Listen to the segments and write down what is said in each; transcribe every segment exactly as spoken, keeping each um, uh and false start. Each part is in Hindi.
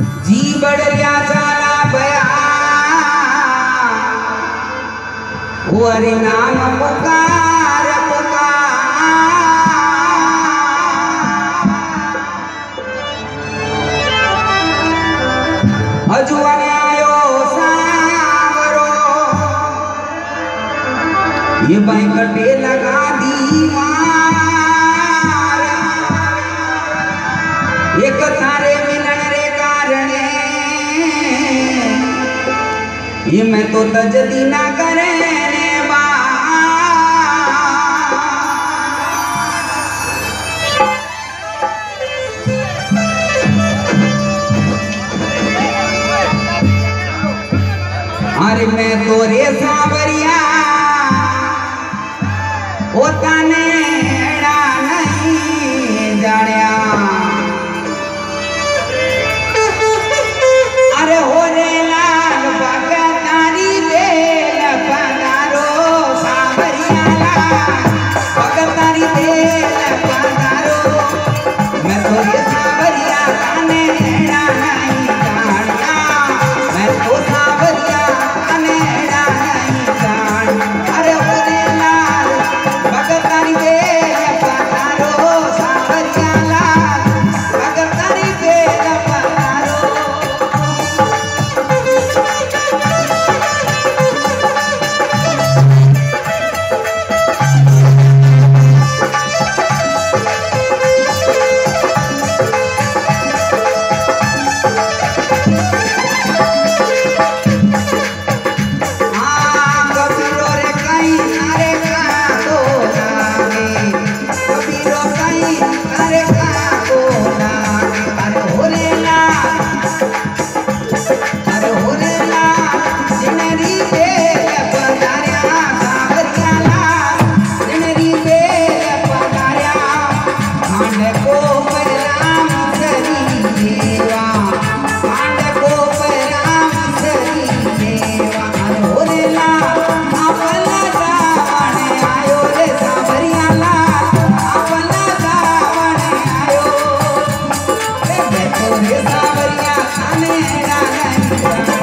जी बड़लिया चाला बया हरि नाम पुकार पुकार हजू आयो सावरो ये बैंकटे लगा दी मार एक तारे मिलन रे कारणे ये मैं तो तजदी ना करे अरे मैं तोरे सावरिया होता ने एड़ा नहीं जानिया अरे हो रे लाल भगतारी देल पधारो सावरिया लाल भगतारी देल पधारो मैं तोरे सावरिया ताने एड़ा नहीं जानिया मैं तो सावरिया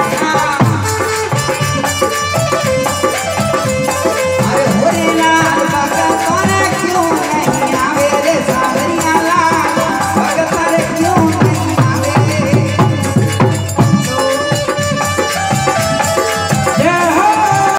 अरे